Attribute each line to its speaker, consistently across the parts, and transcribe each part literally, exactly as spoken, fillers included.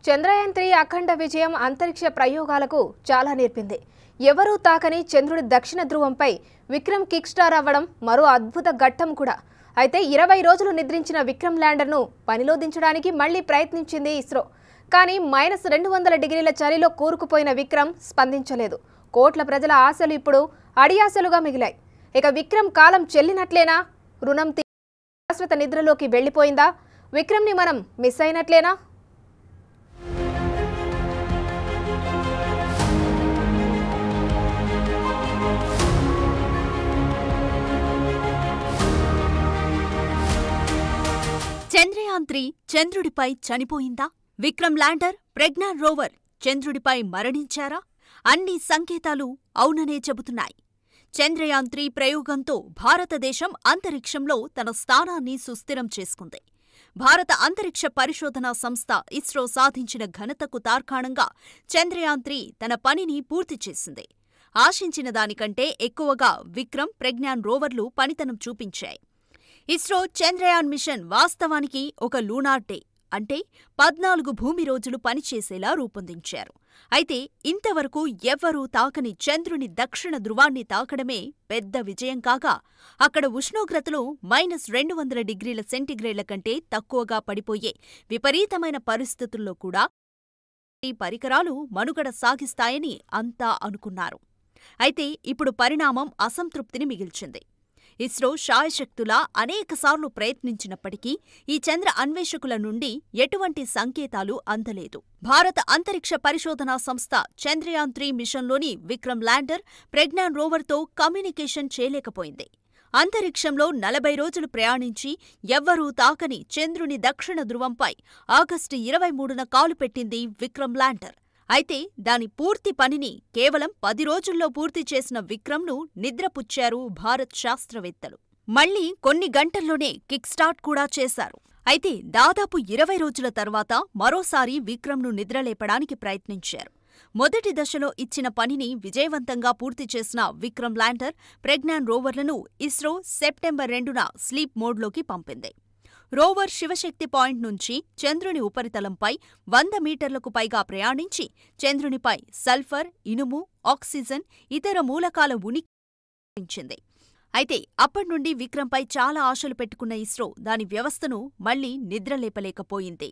Speaker 1: Chandrayaan three అఖండ విజయం అంతరిక్ష ప్రయోగాలకు చాలా నేర్పింది. ఎవరూ తాకని చంద్రుడి దక్షిణ ధ్రువంపై విక్రమ్ కిక్ స్టార్ అవ్వడం మరో అద్భుత ఘట్టం కూడా. అయితే ఇరవై రోజులు నిద్రించిన విక్రమ్ ల్యాండర్ను పనిలో దించడానికి మళ్లీ ప్రయత్నించింది ఇస్రో. కానీ మైనస్ రెండు వందల డిగ్రీల చలిలో కూరుకుపోయిన విక్రమ్ స్పందించలేదు. కోట్ల ప్రజల ఆశలు ఇప్పుడు అడియాసలుగా మిగిలాయి. ఇక విక్రమ్ కాలం చెల్లినట్లేనా? రుణం శాశ్వత నిద్రలోకి వెళ్లిపోయిందా? విక్రమ్ని మనం మిస్ అయినట్లేనా?
Speaker 2: చంద్రయాన్ త్రీ చంద్రుడిపై చనిపోయిందా? విక్రమ్ ల్యాండర్, ప్రజ్ఞాన్ రోవర్ చంద్రుడిపై మరణించారా? అన్ని సంకేతాలు అవుననే చెబుతున్నాయి. చంద్రయాన్ త్రీ ప్రయోగంతో భారతదేశం అంతరిక్షంలో తన స్థానాన్ని సుస్థిరం చేసుకుంది. భారత అంతరిక్ష పరిశోధనా సంస్థ ఇస్రో సాధించిన ఘనతకు తార్కాణంగా చంద్రయాన్ త్రీ తన పనిని పూర్తి చేసింది. ఆశించిన దానికంటే ఎక్కువగా విక్రమ్, ప్రజ్ఞాన్ రోవర్లు పనితనం చూపించాయి. ఇస్రో చంద్రయాన్ మిషన్ వాస్తవానికి ఒక లూనార్ డే, అంటే పద్నాలుగు భూమి రోజులు పనిచేసేలా రూపొందించారు. అయితే ఇంతవరకు ఎవ్వరూ తాకని చంద్రుని దక్షిణ ధృవాన్ని తాకడమే పెద్ద విజయం కాగా, అక్కడ ఉష్ణోగ్రతలు మైనస్ రెండు వందల డిగ్రీల సెంటీగ్రేడ్ల కంటే తక్కువగా పడిపోయే విపరీతమైన పరిస్థితుల్లో కూడా ఈ పరికరాలు మనుగడ సాగిస్తాయని అంతా అనుకున్నారు. అయితే ఇప్పుడు పరిణామం అసంతృప్తిని మిగిల్చింది. ఇస్రో శాయశక్తులా అనేకసార్లు ప్రయత్నించినప్పటికీ ఈ చంద్ర అన్వేషకుల నుండి ఎటువంటి సంకేతాలు అందలేదు. భారత అంతరిక్ష పరిశోధనా సంస్థ చంద్రయాన్ త్రీ మిషన్లోని విక్రమ్ ల్యాండర్, ప్రజ్ఞాన్ రోవర్తో కమ్యూనికేషన్ చేయలేకపోయింది. అంతరిక్షంలో నలభై రోజులు ప్రయాణించి ఎవ్వరూ తాకని చంద్రుని దక్షిణ ధృవంపై ఆగస్టు ఇరవై మూడున కాలుపెట్టింది విక్రమ్ ల్యాండర్. అయితే దాని పూర్తి పనిని కేవలం పది రోజుల్లో పూర్తి చేసిన విక్రమ్ను నిద్రపుచ్చారు భారత్ శాస్త్రవేత్తలు. మళ్లీ కొన్ని గంటల్లోనే కిక్ స్టార్ట్ కూడా చేశారు. అయితే దాదాపు ఇరవై రోజుల తర్వాత మరోసారి విక్రమ్ను నిద్రలేపడానికి ప్రయత్నించారు. మొదటి దశలో ఇచ్చిన పనిని విజయవంతంగా పూర్తి చేసిన విక్రమ్ ల్యాండర్, ప్రజ్ఞాన్ రోవర్లను ఇస్రో సెప్టెంబర్ రెండున స్లీప్ మోడ్లోకి పంపింది. రోవర్ శివశక్తి పాయింట్ నుంచి చంద్రుని ఉపరితలంపై వంద మీటర్లకు పైగా ప్రయాణించి చంద్రునిపై సల్ఫర్, ఇనుము, ఆక్సిజన్, ఇతర మూలకాల ఉనికి. అయితే అప్పట్నుండి విక్రమ్పై చాలా ఆశలు పెట్టుకున్న ఇస్రో దాని వ్యవస్థను మళ్లీ నిద్రలేపలేకపోయింది.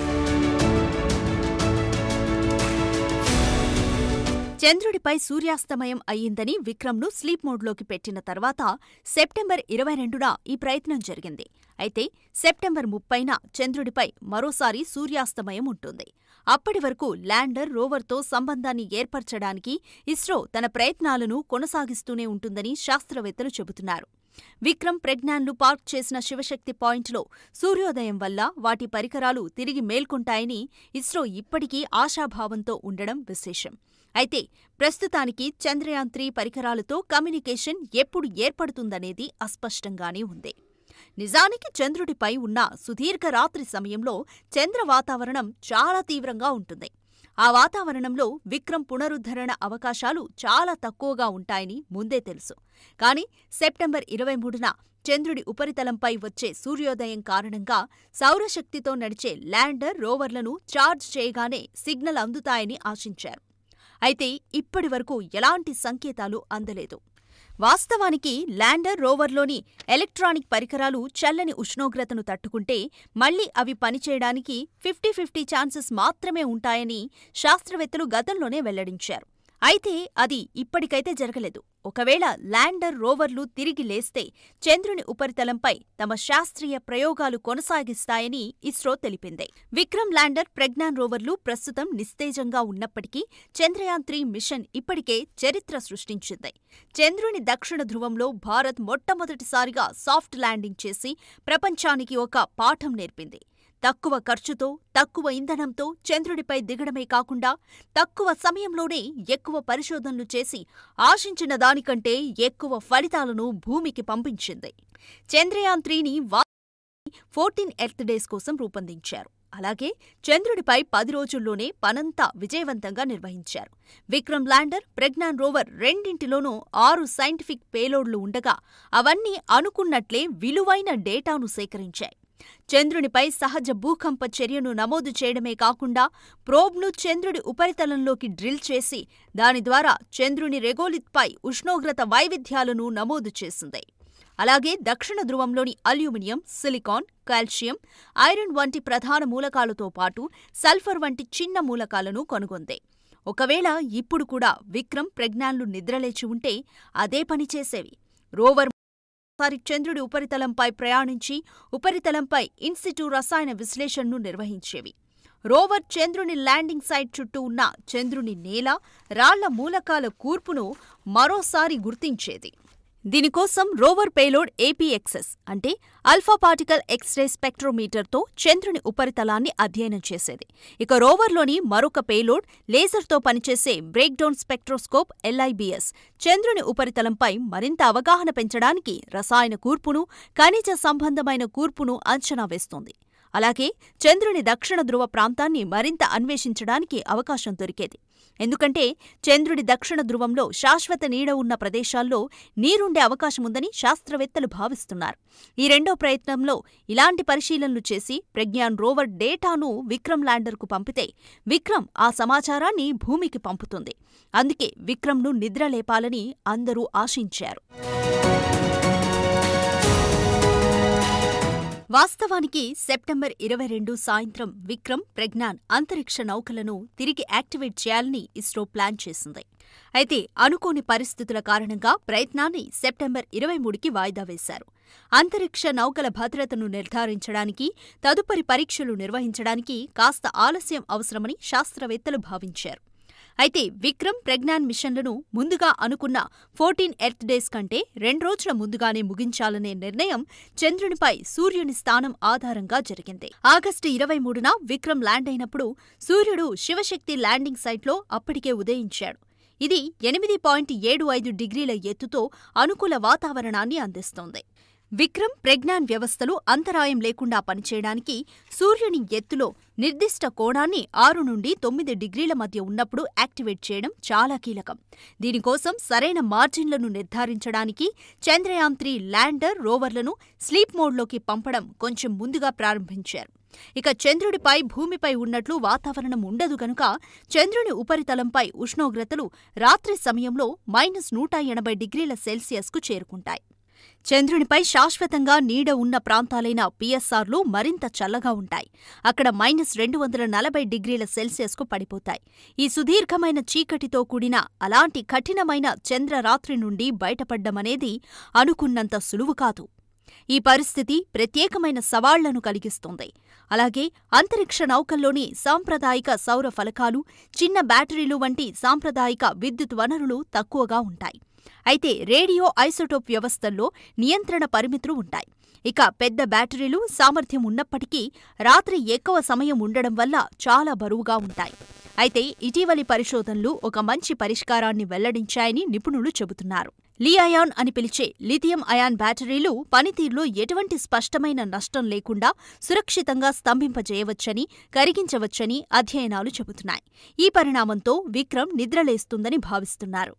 Speaker 2: చంద్రుడిపై సూర్యాస్తమయం అయ్యిందని విక్రమ్ను స్లీప్ మోడ్లోకి పెట్టిన తర్వాత సెప్టెంబర్ ఇరవై రెండున ఈ ప్రయత్నం జరిగింది. అయితే సెప్టెంబర్ ముప్పైన చంద్రుడిపై మరోసారి సూర్యాస్తమయం ఉంటుంది. అప్పటి వరకు ల్యాండర్, రోవర్తో సంబంధాన్ని ఏర్పరచడానికి ఇస్రో తన ప్రయత్నాలను కొనసాగిస్తూనే ఉంటుందని శాస్త్రవేత్తలు చెబుతున్నారు. విక్రమ్, ప్రజ్ఞాన్లు పార్క్ చేసిన శివశక్తి పాయింట్లో సూర్యోదయం వల్ల వాటి పరికరాలు తిరిగి మేల్కొంటాయని ఇస్రో ఇప్పటికీ ఆశాభావంతో ఉండడం విశేషం. అయితే ప్రస్తుతానికి చంద్రయాన్ త్రీ పరికరాలతో కమ్యూనికేషన్ ఎప్పుడు ఏర్పడుతుందనేది అస్పష్టంగానే ఉంది. నిజానికి చంద్రుడిపై ఉన్న సుదీర్ఘ రాత్రి సమయంలో చంద్ర వాతావరణం చాలా తీవ్రంగా ఉంటుంది. ఆ వాతావరణంలో విక్రమ్ పునరుద్ధరణ అవకాశాలు చాలా తక్కువగా ఉంటాయని ముందే తెలుసు. కానీ సెప్టెంబర్ ఇరవై మూడున చంద్రుడి ఉపరితలంపై వచ్చే సూర్యోదయం కారణంగా సౌరశక్తితో నడిచే ల్యాండర్, రోవర్లను ఛార్జ్ చేయగానే సిగ్నల్ అందుతాయని ఆశించారు. అయితే ఇప్పటివరకు ఎలాంటి సంకేతాలు అందలేదు. వాస్తవానికి ల్యాండర్, రోవర్లోని ఎలక్ట్రానిక్ పరికరాలు చల్లని ఉష్ణోగ్రతను తట్టుకుంటే మళ్లీ అవి పనిచేయడానికి ఫిఫ్టీ ఫిఫ్టీ ఛాన్సెస్ మాత్రమే ఉంటాయని శాస్త్రవేత్తలు గతంలోనే వెల్లడించారు. అయితే అది ఇప్పటికైతే జరగలేదు. ఒకవేళ ల్యాండర్, రోవర్లు తిరిగి లేస్తే చంద్రుని ఉపరితలంపై తమ శాస్త్రీయ ప్రయోగాలు కొనసాగిస్తాయని ఇస్రో తెలిపింది. విక్రమ్ ల్యాండర్, ప్రజ్ఞాన్ రోవర్లు ప్రస్తుతం నిస్తేజంగా ఉన్నప్పటికీ చంద్రయాన్ త్రీ మిషన్ ఇప్పటికే చరిత్ర సృష్టించింది. చంద్రుని దక్షిణ ధృవంలో భారత్ మొట్టమొదటిసారిగా సాఫ్ట్ ల్యాండింగ్ చేసి ప్రపంచానికి ఒక పాఠం నేర్పింది. తక్కువ ఖర్చుతో, తక్కువ ఇంధనంతో చంద్రుడిపై దిగడమే కాకుండా తక్కువ సమయంలోనే ఎక్కువ పరిశోధనలు చేసి ఆశించిన దానికంటే ఎక్కువ ఫలితాలను భూమికి పంపించింది. చంద్రయాన్ త్రీని ఫోర్టీన్ ఎర్త్ డేస్ కోసం రూపొందించారు. అలాగే చంద్రుడిపై పది రోజుల్లోనే పనంతా విజయవంతంగా నిర్వహించారు. విక్రమ్ ల్యాండర్, ప్రజ్ఞాన్ రోవర్ రెండింటిలోనూ ఆరు సైంటిఫిక్ పేలోడ్లు ఉండగా అవన్నీ అనుకున్నట్లే విలువైన డేటాను సేకరించాయి. చంద్రునిపై సహజ భూకంప చర్యను నమోదు చేయడమే కాకుండా ప్రోబ్ను చంద్రుడి ఉపరితలంలోకి డ్రిల్ చేసి దాని ద్వారా చంద్రుని రెగోలిత్పై ఉష్ణోగ్రత వైవిధ్యాలను నమోదు చేసింది. అలాగే దక్షిణ ధ్రువంలోని అల్యూమినియం, సిలికాన్, కాల్షియం, ఐరన్ వంటి ప్రధాన మూలకాలతో పాటు సల్ఫర్ వంటి చిన్న మూలకాలను కనుగొంది. ఒకవేళ ఇప్పుడు కూడా విక్రమ్, ప్రజ్ఞాన్లు నిద్రలేచి ఉంటే అదే పని చేసేవి. రోవర్ సారి చంద్రుడి ఉపరితలంపై ప్రయాణించి ఉపరితలంపై ఇన్సిటు రసాయన విశ్లేషణను నిర్వహించేవి. రోవర్ చంద్రుని ల్యాండింగ్ సైట్ చుట్టూ ఉన్న చంద్రుని నేల, రాళ్ల మూలకాల కూర్పును మరోసారి గుర్తించేది. దీనికోసం రోవర్ పేలోడ్ ఏపీఎక్స్ఎస్ అంటే అల్ఫా పార్టికల్ ఎక్స్రే స్పెక్ట్రోమీటర్తో చంద్రుని ఉపరితలాన్ని అధ్యయనం చేసేది. ఇక రోవర్లోని మరొక పేలోడ్ లేజర్తో పనిచేసే బ్రేక్డౌన్ స్పెక్ట్రోస్కోప్ ఎల్ఐబిఎస్ చంద్రుని ఉపరితలంపై మరింత అవగాహన పెంచడానికి రసాయన కూర్పును, ఖనిజ సంబంధమైన కూర్పును అంచనా వేస్తోంది. అలాగే చంద్రుని దక్షిణ ధ్రువ ప్రాంతాన్ని మరింత అన్వేషించడానికి అవకాశం దొరికేది. ఎందుకంటే చంద్రుడి దక్షిణ ధ్రువంలో శాశ్వత నీడ ఉన్న ప్రదేశాల్లో నీరుండే అవకాశముందని శాస్త్రవేత్తలు భావిస్తున్నారు. ఈ రెండో ప్రయత్నంలో ఇలాంటి పరిశీలనలు చేసి ప్రజ్ఞాన్ రోవర్ డేటాను విక్రమ్ ల్యాండర్కు పంపితే విక్రమ్ ఆ సమాచారాన్ని భూమికి పంపుతుంది. అందుకే విక్రమ్ను నిద్రలేపాలని అందరూ ఆశించారు. వాస్తవానికి సెప్టెంబర్ ఇరవై రెండు సాయంత్రం విక్రమ్, ప్రజ్ఞాన్ అంతరిక్ష నౌకలను తిరిగి యాక్టివేట్ చేయాలని ఇస్రో ప్లాన్ చేసింది. అయితే అనుకోని పరిస్థితుల కారణంగా ప్రయత్నాన్ని సెప్టెంబర్ ఇరవై మూడుకి వాయిదా వేశారు. అంతరిక్ష నౌకల భద్రతను నిర్ధారించడానికి, తదుపరి పరీక్షలు నిర్వహించడానికి కాస్త ఆలస్యం అవసరమని శాస్త్రవేత్తలు భావించారు. అయితే విక్రమ్, ప్రజ్ఞాన్ మిషన్లను ముందుగా అనుకున్న ఫోర్టీన్ ఎర్త్ డేస్ కంటే రెండు రోజుల ముందుగానే ముగించాలనే నిర్ణయం చంద్రునిపై సూర్యుని స్థానం ఆధారంగా జరిగింది. ఆగస్టు ఇరవై మూడున విక్రమ్ ల్యాండ్ అయినప్పుడు సూర్యుడు శివశక్తి ల్యాండింగ్ సైట్లో అప్పటికే ఉదయించాడు. ఇది ఎనిమిది పాయింట్ ఏడు ఐదు డిగ్రీల ఎత్తుతో అనుకూల వాతావరణాన్ని అందిస్తోంది. విక్రమ్, ప్రజ్ఞాన్ వ్యవస్థలు అంతరాయం లేకుండా పనిచేయడానికి సూర్యుని ఎత్తులో నిర్దిష్ట కోణాన్ని ఆరు నుండి తొమ్మిది డిగ్రీల మధ్య ఉన్నప్పుడు యాక్టివేట్ చేయడం చాలా కీలకం. దీనికోసం సరైన మార్జిన్లను నిర్ధారించడానికి చంద్రయాన్ త్రీ ల్యాండర్, రోవర్లను స్లీప్ మోడ్లోకి పంపడం కొంచెం ముందుగా ప్రారంభించారు. ఇక చంద్రుడిపై, భూమిపై ఉన్నట్లు వాతావరణం ఉండదు గనుక చంద్రుని ఉపరితలంపై ఉష్ణోగ్రతలు రాత్రి సమయంలో మైనస్ నూట ఎనభై డిగ్రీల సెల్సియస్కు చేరుకుంటాయి. చంద్రునిపై శాశ్వతంగా నీడ ఉన్న ప్రాంతాలైన పిఎస్ఆర్లు మరింత చల్లగా ఉంటాయి. అక్కడ మైనస్ రెండు వందల నలభై డిగ్రీల సెల్సియస్కు పడిపోతాయి. ఈ సుదీర్ఘమైన చీకటితో కూడిన అలాంటి కఠినమైన చంద్రరాత్రి నుండి బయటపడ్డమనేది అనుకున్నంత సులువు కాదు. ఈ పరిస్థితి ప్రత్యేకమైన సవాళ్లను కలిగిస్తోంది. అలాగే అంతరిక్ష నౌకల్లోని సాంప్రదాయిక సౌర ఫలకాలు, చిన్న బ్యాటరీలు వంటి సాంప్రదాయిక విద్యుత్ వనరులు తక్కువగా ఉంటాయి. అయితే రేడియో ఐసోటోప్ వ్యవస్థల్లో నియంత్రణ పరిమితులు ఉంటాయి. ఇక పెద్ద బ్యాటరీలు సామర్థ్యం ఉన్నప్పటికీ రాత్రి ఎక్కువ సమయం ఉండడం వల్ల చాలా బరువుగా ఉంటాయి. అయితే ఇటీవలి పరిశోధనలు ఒక మంచి పరిష్కారాన్ని వెల్లడించాయని నిపుణులు చెబుతున్నారు. లి-అయాన్ అని పిలిచే లిథియం అయాన్ బ్యాటరీలు పనితీరులో ఎటువంటి స్పష్టమైన నష్టం లేకుండా సురక్షితంగా స్తంభింపజేయవచ్చని, కరిగించవచ్చని అధ్యయనాలు చెబుతున్నాయి. ఈ పరిణామంతో విక్రమ్ నిద్రలేస్తుందని భావిస్తున్నారు.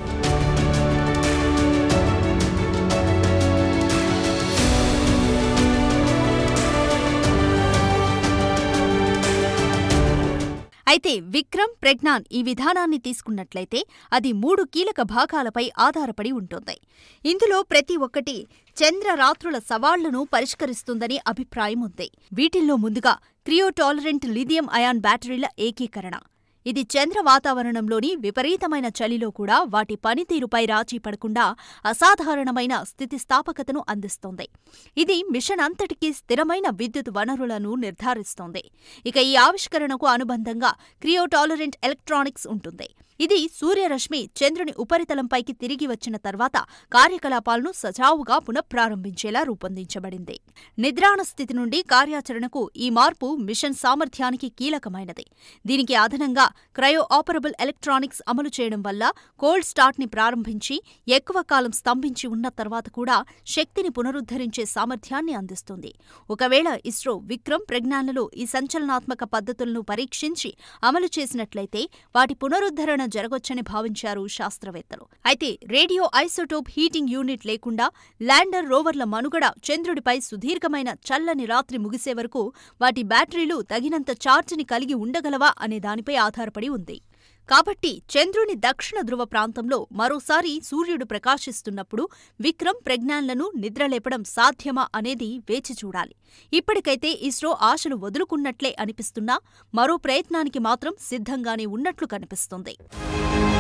Speaker 2: అయితే విక్రమ్, ప్రజ్ఞాన్ ఈ విధానాన్ని తీసుకున్నట్లయితే అది మూడు కీలక భాగాలపై ఆధారపడి ఉంటుంది. ఇందులో ప్రతి ఒక్కటి చంద్రరాత్రుల సవాళ్లను పరిష్కరిస్తుందని అభిప్రాయం ఉంది. వీటిల్లో ముందుగా క్రియోటాలరెంట్ లిథియం అయాన్ బ్యాటరీల ఏకీకరణ. ఇది చంద్ర వాతావరణంలోని విపరీతమైన చలిలో కూడా వాటి పనితీరుపై రాజీ పడకుండా అసాధారణమైన స్థితిస్థాపకతను అందిస్తోంది. ఇది మిషన్ అంతటికీ స్థిరమైన విద్యుత్ వనరులను నిర్ధారిస్తోంది. ఇక ఈ ఆవిష్కరణకు అనుబంధంగా క్రియోటాలరెంట్ ఎలక్ట్రానిక్స్ ఉంటుంది. ఇది సూర్యరశ్మి చంద్రుని ఉపరితలంపైకి తిరిగి వచ్చిన తర్వాత కార్యకలాపాలను సజావుగా పునఃప్రారంభించేలా రూపొందించబడింది. నిద్రాణ స్థితి నుండి కార్యాచరణకు ఈ మార్పు మిషన్ సామర్థ్యానికి కీలకమైనది. దీనికి అదనంగా క్రయో ఆపరబుల్ ఎలక్ట్రానిక్స్ అమలు చేయడం వల్ల కోల్డ్ స్టార్ట్ని ప్రారంభించి ఎక్కువ కాలం స్తంభించి ఉన్న తర్వాత కూడా శక్తిని పునరుద్ధరించే సామర్థ్యాన్ని అందిస్తుంది. ఒకవేళ ఇస్రో విక్రమ్, ప్రజ్ఞాన్లలో ఈ సంచలనాత్మక పద్ధతులను పరీక్షించి అమలు చేసినట్లయితే వాటి పునరుద్ధరణ జరగొచ్చని భావించారు శాస్త్రవేత్తలు. అయితే రేడియో ఐసోటోప్ హీటింగ్ యూనిట్ లేకుండా ల్యాండర్, రోవర్ల మనుగడ చంద్రుడిపై సుదీర్ఘమైన చల్లని రాత్రి ముగిసే వరకు వాటి బ్యాటరీలు తగినంత ఛార్జిని కలిగి ఉండగలవా అనే దానిపై ఆధారపడి ఉంది. కాబట్టి చంద్రుని దక్షిణ ధృవ ప్రాంతంలో మరోసారి సూర్యుడు ప్రకాశిస్తున్నప్పుడు విక్రమ్, ప్రజ్ఞాన్లను నిద్రలేపడం సాధ్యమా అనేది వేచి చూడాలి. ఇప్పటికైతే ఇస్రో ఆశలు వదులుకున్నట్లే అనిపిస్తున్నా మరో ప్రయత్నానికి మాత్రం సిద్ధంగానే ఉన్నట్లు కనిపిస్తుంది.